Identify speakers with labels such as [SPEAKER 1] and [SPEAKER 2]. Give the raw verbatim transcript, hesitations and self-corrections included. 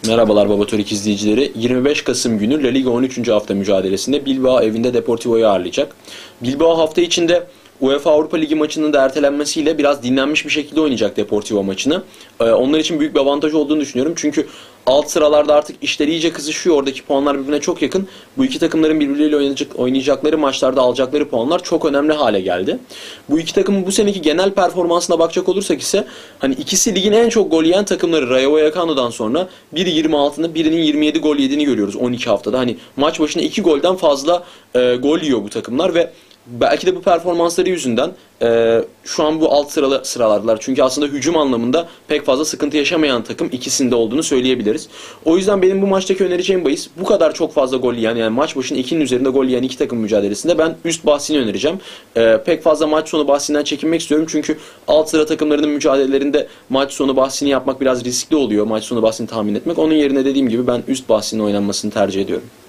[SPEAKER 1] Merhabalar Babatorik izleyicileri. yirmi beş Kasım günü La Liga on üçüncü hafta mücadelesinde Bilbao evinde Deportivo'yu ağırlayacak. Bilbao hafta içinde UEFA Avrupa Ligi maçının da ertelenmesiyle biraz dinlenmiş bir şekilde oynayacak Deportivo maçını. Ee, onlar için büyük bir avantaj olduğunu düşünüyorum. Çünkü alt sıralarda artık işleri iyice kızışıyor. Oradaki puanlar birbirine çok yakın. Bu iki takımların birbirleriyle oynayacak, oynayacakları maçlarda alacakları puanlar çok önemli hale geldi. Bu iki takımın bu seneki genel performansına bakacak olursak ise hani ikisi ligin en çok gol yiyen takımları. Rayo Vallecano'dan sonra biri yirmi altını, birinin yirmi yedi gol yediğini görüyoruz on iki haftada. Hani maç başına iki golden fazla e, gol yiyor bu takımlar ve belki de bu performansları yüzünden e, şu an bu alt sıralı sıralarlar. Çünkü aslında hücum anlamında pek fazla sıkıntı yaşamayan takım ikisinde olduğunu söyleyebiliriz. O yüzden benim bu maçtaki önereceğim bahis bu kadar çok fazla gol yiyen, yani maç başına ikinin üzerinde gol yiyen iki takım mücadelesinde ben üst bahsini önereceğim. E, pek fazla maç sonu bahsinden çekinmek istiyorum. Çünkü alt sıra takımlarının mücadelelerinde maç sonu bahsini yapmak biraz riskli oluyor. Maç sonu bahsini tahmin etmek. Onun yerine dediğim gibi ben üst bahsinin oynanmasını tercih ediyorum.